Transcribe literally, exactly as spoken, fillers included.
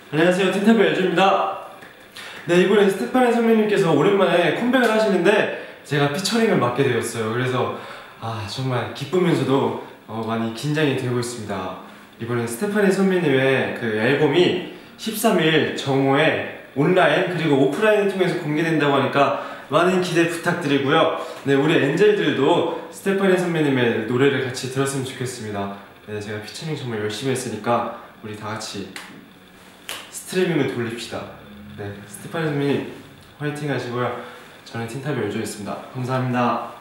안녕하세요, 틴탑의 열주입니다. 네, 이번에 스테파니 선배님께서 오랜만에 컴백을 하시는데 제가 피처링을 맡게 되었어요. 그래서 아 정말 기쁘면서도 어, 많이 긴장이 되고 있습니다. 이번에 스테파니 선배님의 그 앨범이 십삼 일 정오에 온라인 그리고 오프라인을 통해서 공개된다고 하니까 많은 기대 부탁드리고요. 네, 우리 엔젤들도 스테파니 선배님의 노래를 같이 들었으면 좋겠습니다. 네, 제가 피처링 정말 열심히 했으니까 우리 다 같이 스트리밍을 돌립시다. 네, 스테파니 선배님 화이팅 하시고요. 저는 틴탑의 열조였습니다. 감사합니다.